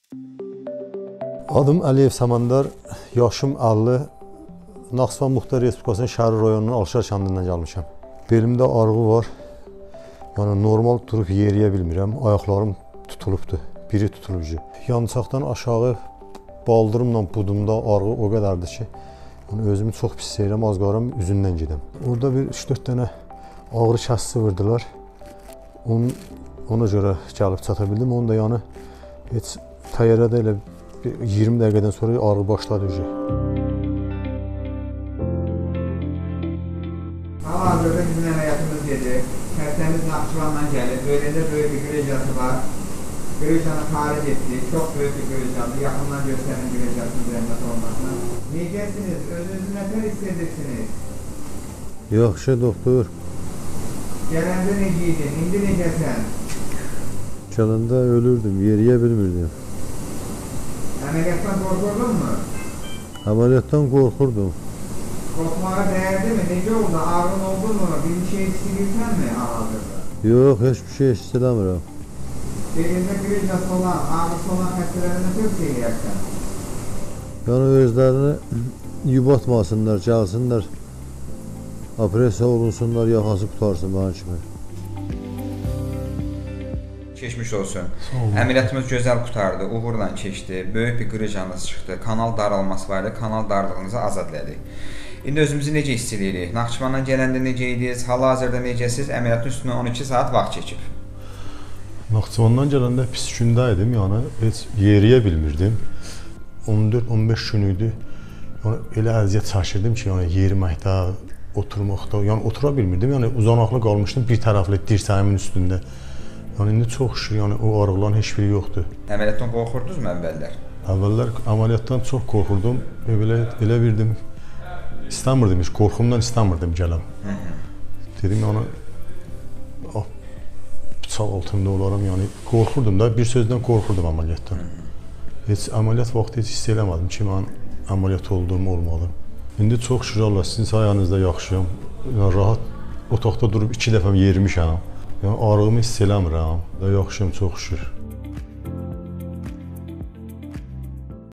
Adım Əliyev Samandar, yaşım 50, Naxçıvan Muxtar Respublikasının Şəhər rayonunun Alşar kəndindən gəlmişəm. Belimdə ağrı var, yəni normal durub yeriyə bilmirəm, ayaqlarım tutulubdur, biri tutulubcu. Yançaqdan aşağı baldırımla budumda ağrı o qədərdir ki, yəni özümü çox pis seyirəm, az qaram üzündən gedəm. Orada bir 3-4 dənə ağrı kəsici vurdular, ona görə gəlib çata bildim, onu da yəni heç təyyarədə elə 20 dəqiqədən sonra ağrı başladı. Hal-hazırda bizim əməliyyatımız gedir. Xəstəmiz Naxçıvandan gəlir. Böyrəndə böyük bir qrejası var. Qrejanı xaric etdik. Çox böyük bir qrejadır. Yaxından göstərin qrejasının zəhmət olmasına. Necəsiniz? Özünüzü nətər hiss edirsiniz? Yaxşı, doktor. Gələndə necə idin? İndi necəsən? Gələndə ölürdüm, yeriyə bilmirdim. Əməliyyatdan qorxurdun mu? Əməliyyatdan qorxurdum. Qorxmağa dəyərdi mi? Necə oldu? Ağrın oldu mu? Bir şey hiss edirsən mi hal-hazırda? Yox, heç bir şey hiss eləmirəm. Belində qrejası olan, ağrısı olan xəstələrə nə tövsiyə edərsən? Yəni özlərini yubatmasınlar, gəlsinlər, operasiya olunsunlar, yaxası qutarsın mənim kimi. Keçmiş olsun. Əməliyyatımız gözəl qutardı, uğurla keçdi, böyük bir qrıjanız çıxdı, kanal daralması vardı, kanal darlığınızı azad elədik. İndi özümüzü necə hiss edirik? Naxçıvandan gələndə necə idiniz? Hal-hazırda necəsiz? Əməliyyatın üstündən 12 saat vaxt keçib. Naxçıvandan gələndə pis gündə idim, yəni heç yeriyə bilmirdim. 14-15 gün idi. Yəni elə əziyyət çəkirdim ki, yəni yeriməkdə, oturmaqda, yəni otura bilmirdim. Yəni uzanaqlı qalmışdım bir tərəfli dirsəyimin üstündə. Yəni indi çox şükür, yəni o ağrıların heç biri yoxdur. Əməliyyatdan qorxurdunuzmu əvvəllər? Əvvəllər əməliyyatdan çox qorxurdum. Elə bildim, istəmirdim heç, qorxumdan istəmirdim gələm. Dedim, yəni bıçaq altında olaram, yəni qorxurdum da, bir sözdən qorxurdum əməliyyatdan. Heç əməliyyat vaxtı heç hiss eləmədim ki, mən əməliyyat olduğum olmalı. İndi çox şükür Allah, sizin sayənizdə yaxşıyam. Yəni rahat otaqda durub 2 dəfə yerimişəm. Yəni ağrığımı hiss eləmirəm. Yaxşıyam, çox şükür.